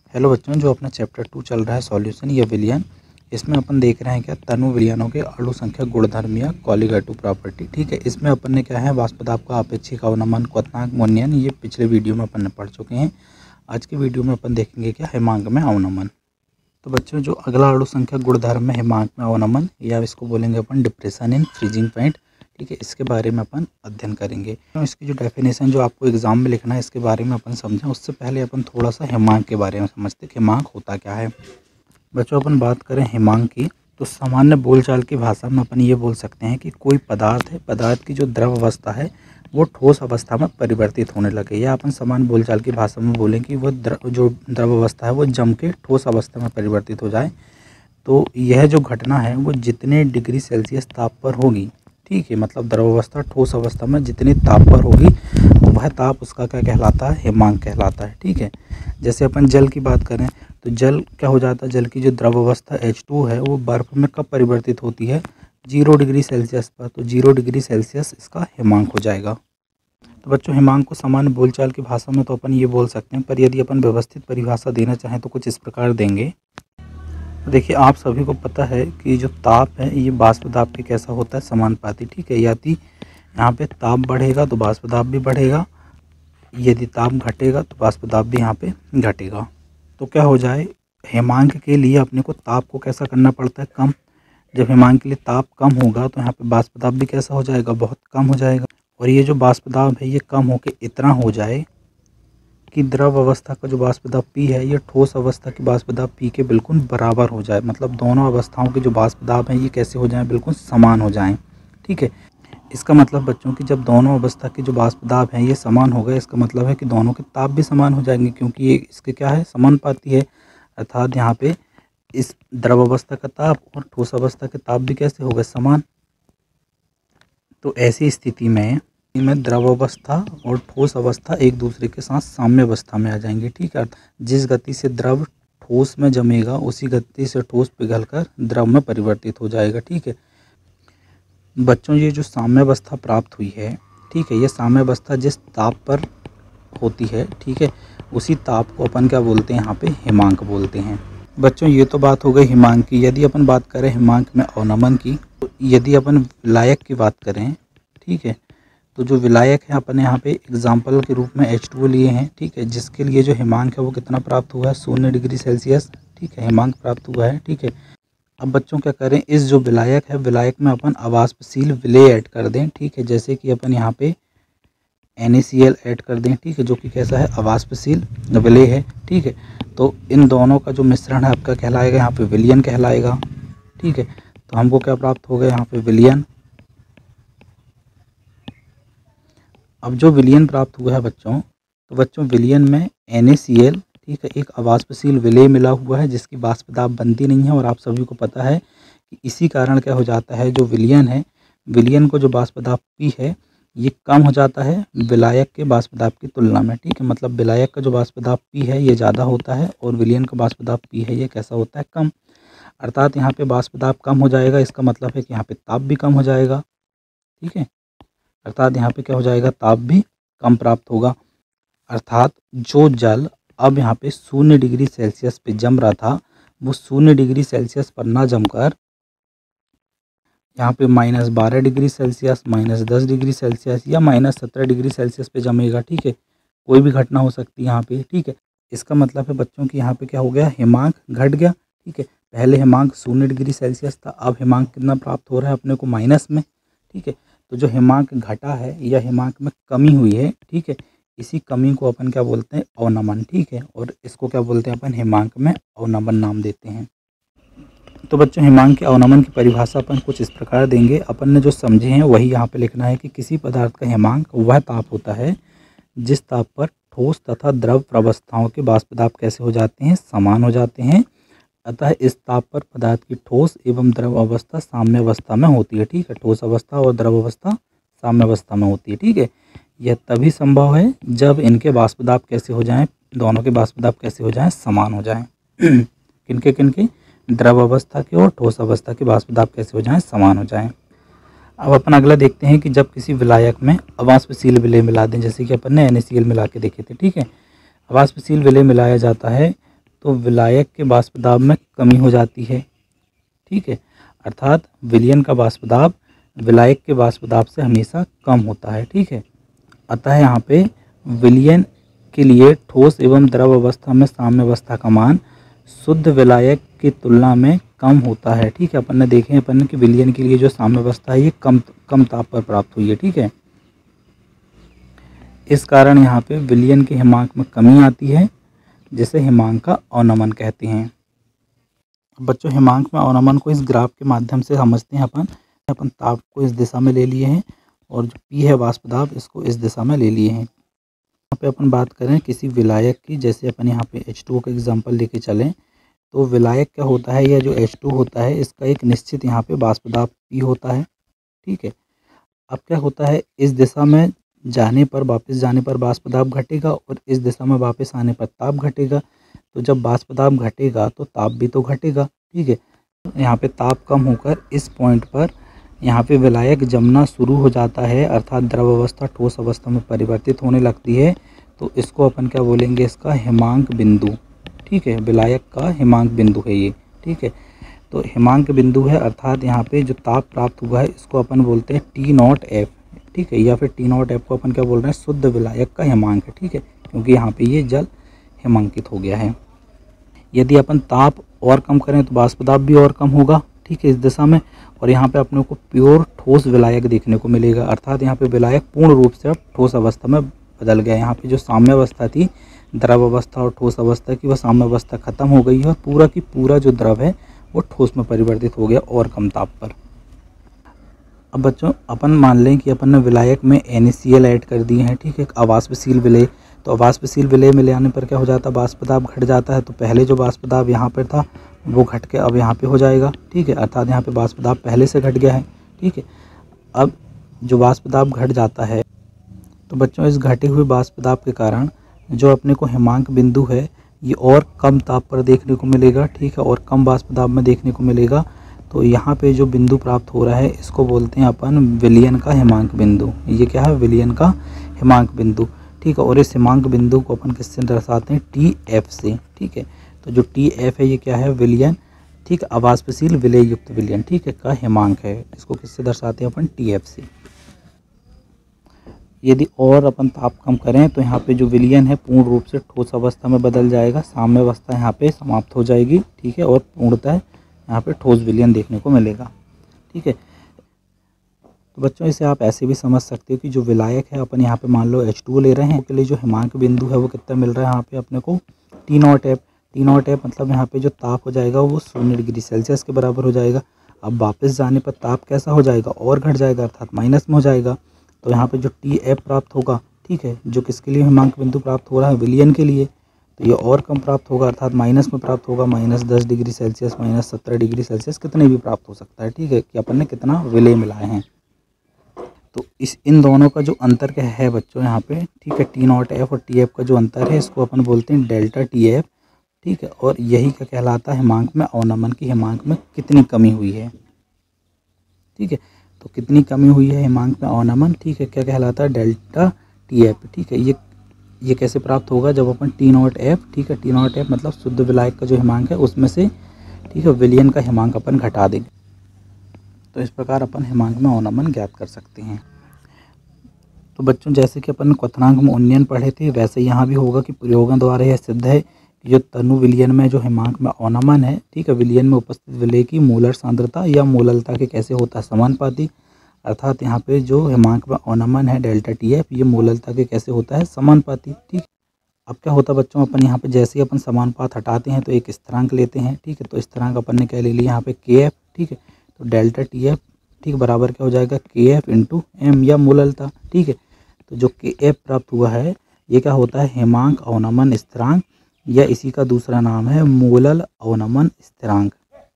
Hello बच्चों, जो अपना चैप्टर 2 चल रहा है सॉल्यूशन या विलयन, इसमें अपन देख रहे हैं क्या तनु विलयनों के अणु संख्या गुणधर्म या कॉलीगेटिव प्रॉपर्टी। ठीक है, इसमें अपन ने क्या है वाष्पदाब का अपेक्षिक अवनमन, क्वथनांक, मूल्यांकन, ये पिछले वीडियो में अपन ने पढ़ चुके हैं। आज के वीडियो में अपन देखेंगे क्या हिमांक में अवनमन। तो बच्चों, जो अगला अणु संख्या गुणधर्म में हिमांक में अवनमन, या इसको बोलेंगे अपन डिप्रेशन इन फ्रीजिंग पॉइंट। ठीक है, इसके बारे में अपन अध्ययन करेंगे। तो इसकी जो डेफिनेशन जो आपको एग्जाम में लिखना है, इसके बारे में अपन समझें। उससे पहले अपन थोड़ा सा हिमांक के बारे में समझते हैं कि हिमांक होता क्या है। बच्चों, अपन बात करें हिमांक की, तो सामान्य बोलचाल की भाषा में अपन ये बोल सकते हैं कि कोई पदार्थ है, पदार्थ की जो द्रव अवस्था है वो ठोस अवस्था में परिवर्तित होने लगे, या अपन सामान्य बोलचाल की भाषा में बोलें कि वो जो द्रव अवस्था है वो जम के ठोस अवस्था में परिवर्तित हो जाए। तो यह जो घटना है वो जितने डिग्री सेल्सियस ताप पर होगी, ठीक है, मतलब द्रव अवस्था ठोस अवस्था में जितने ताप पर होगी वह ताप उसका क्या कहलाता है, हिमांक कहलाता है। ठीक है, जैसे अपन जल की बात करें तो जल क्या हो जाता है, जल की जो द्रव अवस्था H2 है वो बर्फ़ में कब परिवर्तित होती है, 0 डिग्री सेल्सियस पर। तो 0 डिग्री सेल्सियस इसका हिमांक हो जाएगा। तो बच्चों, हिमांक को सामान्य बोलचाल की भाषा में तो अपन ये बोल सकते हैं, पर यदि अपन व्यवस्थित परिभाषा देना चाहें तो कुछ इस प्रकार देंगे। तो देखिए, आप सभी को पता है कि जो ताप है ये वाष्पदाब के कैसा होता है, समानुपाती। ठीक है, यदि यहाँ पे ताप बढ़ेगा तो वाष्पदाब भी बढ़ेगा, यदि ताप घटेगा तो वाष्पदाब भी यहाँ पे घटेगा। तो क्या हो जाए, हिमांक के लिए अपने को ताप को कैसा करना पड़ता है, कम। जब हिमांक के लिए ताप कम होगा तो यहाँ पे वाष्पदाब भी कैसा हो जाएगा, बहुत कम हो जाएगा। और ये जो वाष्पदाब है ये कम होकर इतना हो जाए कि द्रव अवस्था का जो वाष्पदाब P है ये ठोस अवस्था की वाष्पदाब P के बिल्कुल बराबर हो जाए। मतलब दोनों अवस्थाओं के जो वाष्पदाब हैं ये कैसे हो जाएं, बिल्कुल समान हो जाएं। ठीक है, इसका मतलब बच्चों की जब दोनों अवस्था के जो वाष्पदाब हैं ये समान हो गए, इसका मतलब है कि दोनों के ताप भी समान हो जाएंगे, क्योंकि ये इसके क्या है, समानुपाती है। अर्थात यहाँ पे इस द्रव अवस्था का ताप और ठोस अवस्था के ताप भी कैसे हो गए, समान। तो ऐसी स्थिति में द्रव अवस्था और ठोस अवस्था एक दूसरे के साथ साम्य अवस्था में आ जाएंगे। ठीक है, जिस गति से द्रव ठोस में जमेगा उसी गति से ठोस पिघलकर द्रव में परिवर्तित हो जाएगा। ठीक है बच्चों, ये जो साम्य अवस्था प्राप्त हुई है, ठीक है, ये साम्य अवस्था जिस ताप पर होती है, ठीक है, उसी ताप को अपन क्या बोलते हैं, यहाँ पे हिमांक बोलते हैं। बच्चों, ये तो बात हो गई हिमांक की। यदि अपन बात करें हिमांक में अवनमन की, तो यदि अपन विलायक की बात करें, ठीक है, तो जो विलायक है अपन यहाँ पे एग्जाम्पल के रूप में H2O लिए हैं। ठीक है, जिसके लिए जो हिमांक है वो कितना प्राप्त हुआ है, 0 डिग्री सेल्सियस। ठीक है, हिमांक प्राप्त हुआ है। ठीक है, अब बच्चों क्या करें, इस जो विलायक है, विलायक में अपन अवाष्पशील विलेय ऐड कर दें। ठीक है, जैसे कि अपन यहाँ पे NaCl ऐड कर दें। ठीक है, जो कि कैसा है, अवाष्पशील विलेय है। ठीक है, तो इन दोनों का जो मिश्रण है आपका कहलाएगा यहाँ पे विलयन कहलाएगा। ठीक है, तो हमको क्या प्राप्त हो गया यहाँ पे, विलयन। अब जो विलयन प्राप्त हुआ है बच्चों, तो बच्चों विलयन में NaCl, ठीक है, एक अवाष्पशील विलेय मिला हुआ है जिसकी वाष्पदाब बनती नहीं है। और आप सभी को पता है कि इसी कारण क्या हो जाता है, जो विलयन है, विलयन को जो वाष्पदाब P है ये कम हो जाता है विलायक के वाष्पदाब की तुलना में। ठीक है, मतलब विलायक का जो वाष्पदाब P है ये ज़्यादा होता है और विलयन का वाष्पदाब P है ये कैसा होता है, कम। अर्थात यहाँ पे वाष्पदाब कम हो जाएगा, इसका मतलब है कि यहाँ पे ताप भी कम हो जाएगा। ठीक है, अर्थात यहाँ पे क्या हो जाएगा, ताप भी कम प्राप्त होगा। अर्थात जो जल अब यहाँ पे 0 डिग्री सेल्सियस पे जम रहा था वो 0 डिग्री सेल्सियस पर ना जमकर यहाँ पे -12 डिग्री सेल्सियस, -10 डिग्री सेल्सियस या -17 डिग्री सेल्सियस पे जमेगा। ठीक है, कोई भी घटना हो सकती है यहाँ पे। ठीक है, इसका मतलब है बच्चों की यहाँ पे क्या हो गया, हिमांक घट गया। ठीक है, पहले हिमांक 0 डिग्री सेल्सियस था, अब हिमांक कितना प्राप्त हो रहा है अपने को, माइनस में। ठीक है, तो जो हिमांक घटा है या हिमांक में कमी हुई है, ठीक है, इसी कमी को अपन क्या बोलते हैं, अवनमन। ठीक है, और इसको क्या बोलते हैं अपन, हिमांक में अवनमन नाम देते हैं। तो बच्चों, हिमांक के अवनमन की परिभाषा अपन कुछ इस प्रकार देंगे। अपन ने जो समझे हैं वही यहाँ पे लिखना है कि किसी पदार्थ का हिमांक वह ताप होता है जिस ताप पर ठोस तथा द्रव प्रवस्थाओं के वाष्पदाब कैसे हो जाते हैं, समान हो जाते हैं। अतः इस ताप पर पदार्थ की ठोस एवं द्रव अवस्था साम्य अवस्था में होती है। ठीक है, ठोस अवस्था और द्रव अवस्था साम्य अवस्था में होती है। ठीक है, यह तभी संभव है जब इनके वाष्पदाब कैसे हो जाएं, दोनों के वाष्पदाब कैसे हो जाएं, समान हो जाएं। किनके किनके, द्रव अवस्था के और ठोस अवस्था के वाष्पदाब कैसे हो जाएं, समान हो जाएं। अब अपन अगला देखते हैं कि जब किसी विलायक में अवाष्पशील विलेय मिला दें, जैसे कि अपन ने NaCl मिला के देखे थे। ठीक है, अवाष्पशील विलेय मिलाया जाता है तो विलायक के वाष्प दाब में कमी हो जाती है। ठीक है, अर्थात विलयन का वाष्प दाब विलायक के वाष्प दाब से हमेशा कम होता है। ठीक है, अतः यहाँ पे विलयन के लिए ठोस एवं द्रव अवस्था में साम्यावस्था का मान शुद्ध विलायक की तुलना में कम होता है। ठीक है, अपन ने देखे हैं अपन कि विलयन के लिए जो साम्यावस्था है ये कम ताप पर प्राप्त हुई है। ठीक है, इस कारण यहाँ पे विलयन के हिमांक में कमी आती है, जिसे हिमांक का अवनमन कहते हैं। बच्चों, हिमांक में अवनमन को इस ग्राफ के माध्यम से समझते हैं। अपन ताप को इस दिशा में ले लिए हैं और जो P है वाष्प दाब, इसको इस दिशा में ले लिए हैं। यहाँ पे अपन बात करें किसी विलायक की, जैसे अपन यहाँ पे H2O का एग्जांपल लेके चलें, तो विलायक क्या होता है, या जो H2 होता है इसका एक निश्चित यहाँ पे वाष्प दाब P होता है। ठीक है, अब क्या होता है, इस दिशा में जाने पर, वापस जाने पर वाष्प दाब घटेगा और इस दिशा में वापस आने पर ताप घटेगा। तो जब वाष्प दाब घटेगा तो ताप भी तो घटेगा। ठीक है, यहाँ पे ताप कम होकर इस पॉइंट पर यहाँ पे विलायक जमना शुरू हो जाता है, अर्थात द्रव अवस्था ठोस अवस्था में परिवर्तित होने लगती है। तो इसको अपन क्या बोलेंगे, इसका हिमांक बिंदु। ठीक है, विलायक का हिमांक बिंदु है ये। ठीक है, तो हिमांक बिंदु है, अर्थात यहाँ पे जो ताप प्राप्त हुआ है इसको अपन बोलते हैं T0F। ठीक है, या फिर T0F को अपन क्या बोल रहे हैं, शुद्ध विलायक का हिमांक है। ठीक है, क्योंकि यहाँ पे ये जल हिमांकित हो गया है। यदि अपन ताप और कम करें तो वाष्प दाब भी और कम होगा। ठीक है, इस दिशा में, और यहाँ पे अपने को प्योर ठोस विलायक देखने को मिलेगा, अर्थात यहाँ पे विलायक पूर्ण रूप से अब ठोस अवस्था में बदल गया। यहाँ पे जो साम्यावस्था थी द्रव अवस्था और ठोस अवस्था की, वह साम्यावस्था खत्म हो गई है और पूरा की पूरा जो द्रव है वो ठोस में परिवर्तित हो गया और कम ताप पर। अब बच्चों, अपन मान लें कि अपन ने विलायक में NaCl ऐड कर दिए हैं। ठीक है, अवाष्पशील विलेय, तो अवाष्पशील विलेय में ले आने पर क्या हो जाता है, वाष्प दाब घट जाता है। तो पहले जो वाष्प दाब यहाँ पर था वो घट के अब यहाँ पे हो जाएगा। ठीक है, अर्थात यहाँ पे वाष्प दाब पहले से घट गया है। ठीक है, अब जो वाष्प दाब घट जाता है, तो बच्चों इस घटे हुए वाष्प दाब के कारण जो अपने को हिमांक बिंदु है ये और कम ताप पर देखने को मिलेगा। ठीक है, और कम वाष्प दाब में देखने को मिलेगा। तो यहाँ पे जो बिंदु प्राप्त हो रहा है इसको बोलते हैं अपन विलयन का हिमांक बिंदु। ये क्या है, विलयन का हिमांक बिंदु। ठीक है, और इस हिमांक बिंदु को अपन किससे दर्शाते हैं, TF से। ठीक है, तो जो TF है ये क्या है, विलयन। ठीक है, अवाष्पशील विलेय युक्त विलयन, ठीक है, का हिमांक है। इसको किससे दर्शाते हैं अपन, TF से। यदि और अपन ताप कम करें तो यहाँ पे जो विलयन है पूर्ण रूप से ठोस अवस्था में बदल जाएगा, साम्यावस्था यहाँ पे समाप्त हो जाएगी। ठीक है, और पूर्णतः यहाँ पे ठोस विलयन देखने को मिलेगा। ठीक है, तो बच्चों इसे आप ऐसे भी समझ सकते हो कि जो विलायक है अपन यहाँ पे मान लो H2O ले रहे हैं, उसके लिए जो हिमांक बिंदु है वो कितना मिल रहा है यहाँ पे अपने को, T0F। T0F मतलब यहाँ पे जो ताप हो जाएगा वो 0 डिग्री सेल्सियस के बराबर हो जाएगा। अब वापस जाने पर ताप कैसा हो जाएगा, और घट जाएगा, अर्थात माइनस में हो जाएगा। तो यहाँ पे जो TF प्राप्त होगा, ठीक है, जो किसके लिए हिमांक बिंदु प्राप्त हो रहा है, विलयन के लिए, तो ये और कम प्राप्त होगा, अर्थात माइनस में प्राप्त होगा, -10 डिग्री सेल्सियस, -17 डिग्री सेल्सियस, कितने भी प्राप्त हो सकता है। ठीक है, कि अपन ने कितना विलेय मिलाए हैं। तो इन दोनों का जो अंतर क्या है बच्चों यहाँ पे, ठीक है, T0F और TF का जो अंतर है इसको अपन बोलते हैं डेल्टा TF। ठीक है, और यही क्या कहलाता है, हिमांक में अवनमन की हिमांक में कितनी कमी हुई है। ठीक है, तो कितनी कमी हुई है हिमांक में अवनमन, ठीक है, क्या कहलाता है, डेल्टा TF। ठीक है, ये कैसे प्राप्त होगा, जब अपन T0F, ठीक है, T0F मतलब शुद्ध विलायक का जो हिमांक है उसमें से, ठीक है, विलयन का हिमांक अपन घटा देंगे। तो इस प्रकार अपन हिमांक में अवनमन ज्ञात कर सकते हैं। तो बच्चों जैसे कि अपन क्वथनांक में उन्नयन पढ़े थे, वैसे यहाँ भी होगा कि प्रयोगों द्वारा यह सिद्ध है कि जो तनु विलयन में जो हिमांक में अवनमन है, ठीक है, विलयन में उपस्थित विलेय की मोलर सांद्रता या मोललता के कैसे होता है, समानुपाती। अर्थात यहाँ पे जो हिमांक में अवनमन है डेल्टा TF, ये मोललता के कैसे होता है, समानुपाती। ठीक, अब क्या होता है बच्चों, अपन यहाँ पे जैसे ही अपन समानुपात हटाते हैं तो एक स्थिरांक लेते हैं। ठीक है, तो स्थिरांक अपन ने क्या ले लिया यहाँ पे, KF। ठीक है, तो डेल्टा TF, ठीक, बराबर क्या हो जाएगा, KF × M या मोललता। ठीक है, तो जो KF प्राप्त हुआ है ये क्या होता है, हिमांक अवनमन स्थिरांक, या इसी का दूसरा नाम है मोलल अवनमन स्थिरांक।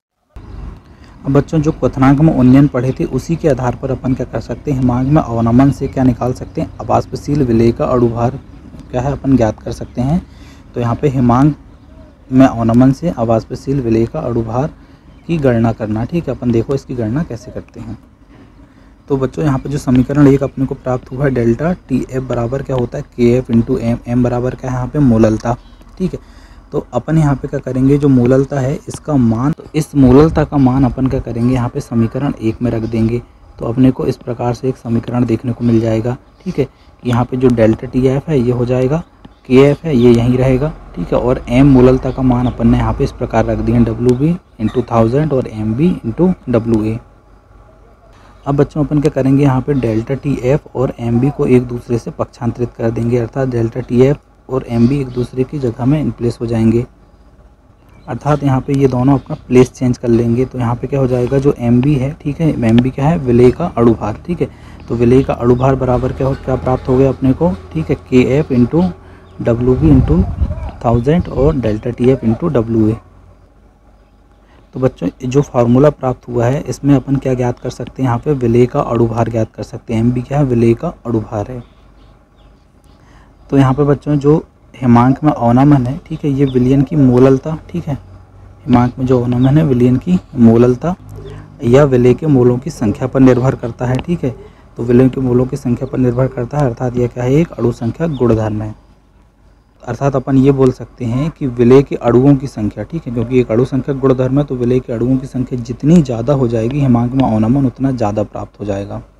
अब बच्चों जो क्वथनांक में उन्नयन पढ़े थे उसी के आधार पर अपन क्या कर सकते हैं, हिमांक में अवनमन से क्या निकाल सकते हैं, अवाष्पशील विलेय का अणुभार क्या है अपन ज्ञात कर सकते हैं। तो यहाँ पे हिमांक में अवनमन से अवाष्पशील विलेय का अणुभार की गणना करना। ठीक है, अपन देखो इसकी गणना कैसे करते हैं। तो बच्चों यहाँ पे जो समीकरण एक अपने को प्राप्त हुआ है, डेल्टा TF बराबर क्या होता है, KF × M। M बराबर क्या है यहाँ पे, मोललता। ठीक है, तो अपन यहाँ पे क्या करेंगे, जो मूललता है इसका मान, तो इस मूललता का मान अपन क्या करेंगे यहाँ पे समीकरण 1 में रख देंगे। तो अपने को इस प्रकार से एक समीकरण देखने को मिल जाएगा। ठीक है, यहाँ पे जो डेल्टा टी एफ है ये हो जाएगा, के एफ है ये यहीं रहेगा। ठीक है, और एम मूललता का मान अपन ने यहाँ पे इस प्रकार रख दिया, डब्ल्यू बी इंटू 1000 और M B into W A. अब बच्चों अपन क्या करेंगे, यहाँ पे डेल्टा टी एफ और एम बी को एक दूसरे से पक्षांतरित कर देंगे, अर्थात डेल्टा टी एफ और एम बी एक दूसरे की जगह में इन प्लेस हो जाएंगे। अर्थात यहाँ पे ये दोनों अपना प्लेस चेंज कर लेंगे। तो यहाँ पे क्या हो जाएगा, जो एम बी है, ठीक है, एम बी क्या है, विलेय का अणुभार। ठीक है, तो विलेय का अणुभार बराबर क्या प्राप्त हो गया अपने को, ठीक है, K F into W B into 1000 और delta T F into W A. तो बच्चों जो फार्मूला प्राप्त हुआ है इसमें अपन क्या ज्ञात कर सकते हैं, यहाँ पे विलेय का अणुभार ज्ञात कर सकते हैं। एम बी क्या है, विलेय का अणुभार है। तो यहाँ पे बच्चों जो हिमांक में अवनमन है, ठीक है, ये विलयन की मोललता, ठीक है, हिमांक में जो अवनमन है विलयन की मोललता या विलेय के मोलों की संख्या पर निर्भर करता है। ठीक है, तो विलयन के मोलों की संख्या पर निर्भर करता है, अर्थात यह क्या है, एक अणु संख्या गुणधर्म है। अर्थात अपन ये बोल सकते हैं कि विलेय के अणुओं की संख्या, ठीक है, क्योंकि एक अणु संख्या गुणधर्म है तो विलेय के अणुओं की संख्या जितनी ज़्यादा हो जाएगी हिमांक में अवनमन उतना ज़्यादा प्राप्त हो जाएगा।